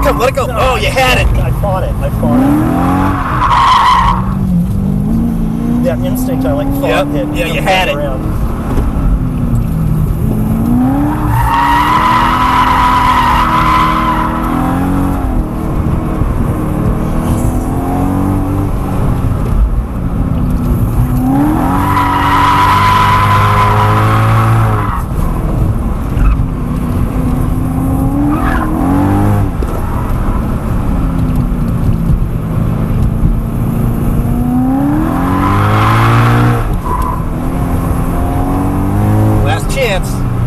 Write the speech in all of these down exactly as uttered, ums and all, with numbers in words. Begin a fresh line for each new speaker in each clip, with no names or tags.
it come, let it go. Oh, you had it.
I fought it, I fought it. That instinct I like fought
Yep.
it.
Yeah, you had it.
Around.
Chance.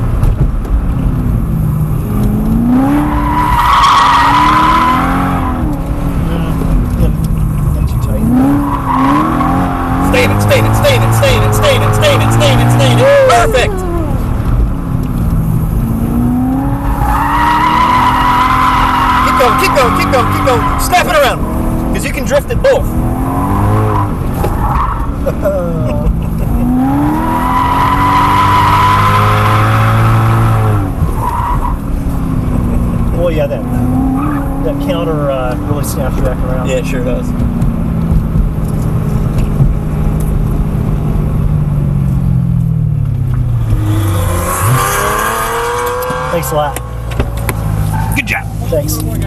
Staying it, staying it, staying it, staying it, staying it, staying it, staying it, staying it. Perfect. Keep going, keep going, keep going, keep going. Snap it around, because you can drift it both. Oh yeah, that that counter uh, really snaps you back around. Yeah, it sure does.
Thanks a lot.
Good job.
Thanks.